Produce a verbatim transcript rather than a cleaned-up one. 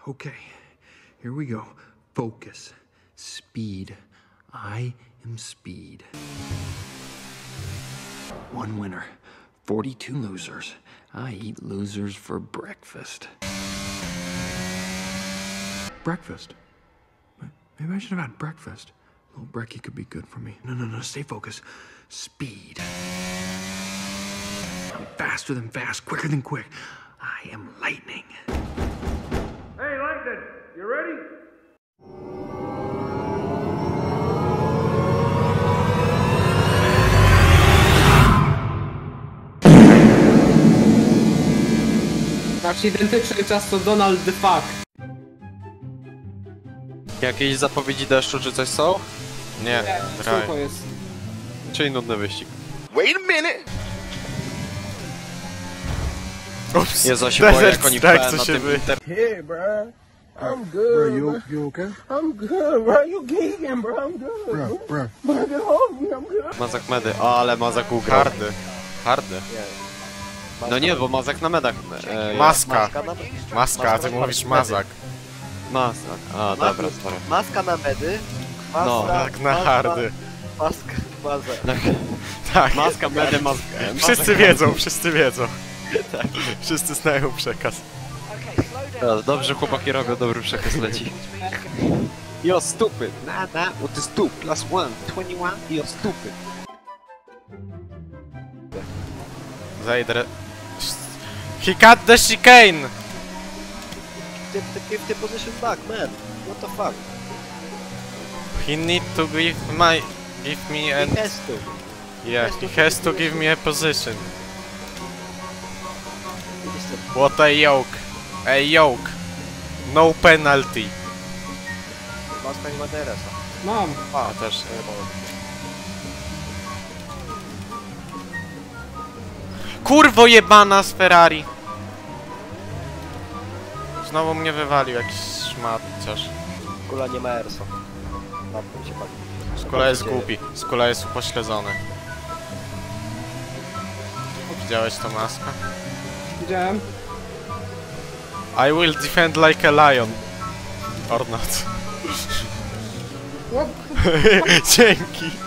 Okay, here we go. Focus. Speed. I am speed. One winner, forty-two losers. I eat losers for breakfast. Breakfast? Maybe I should have had breakfast. A little brekkie could be good for me. No, no, no, stay focused. Speed. I'm faster than fast, quicker than quick. I am lightning. Hey, Lightning, you ready? Masz identyczny czas co Donald the Fuck. Jakieś zapowiedzi deszczu czy coś są? Nie, Co to jest? czyli nudny wyścig. Wait a minute! Ups, Jezu, ja się boję, jak oni tak, pełen na tym inter... Hey, bro. I'm good. Bro, you, you okay? I'm good, bro. You geeking, bro. I'm good. Bro, bro. Bro, get home, I'm good. Mazak medy. O, ale Mazak ugrał. Hardy. Hardy. No nie, bo Mazak na medach. E, Maska. Maska, Maska, a ty mówisz mazak. Mazak. A, dobra, sorry. Maska na medy. Maska, No, tak na hardy. Maska, mazak. Tak. Maska, medy, maska. Wszyscy wiedzą, wszyscy wiedzą. Tak. Wszyscy znają przekaz. No, dobrze, chłopaki robią, dobry przekaz leci. You're stupid. Nah, nah, what is two plus one? twenty-one? You're stupid. Zajdę. He cut the chicane! Give the, give the position back, man. What the fuck? He need to give my... give me a... He has to. Yeah, he has to give me a position. Listen. What a yoke. A yoke. No penalty. Maska nie ma D R S-a. Mam. A, też. Kurwo jebana z Ferrari. Znowu mnie wywalił jakiś szmatciarz. Kula nie ma R S-a. Napnął się pali. Skula jest głupi. Skula jest upośledzony. Widziałeś to Maska? Widziałem. I will defend like a lion. Or not. Dzięki.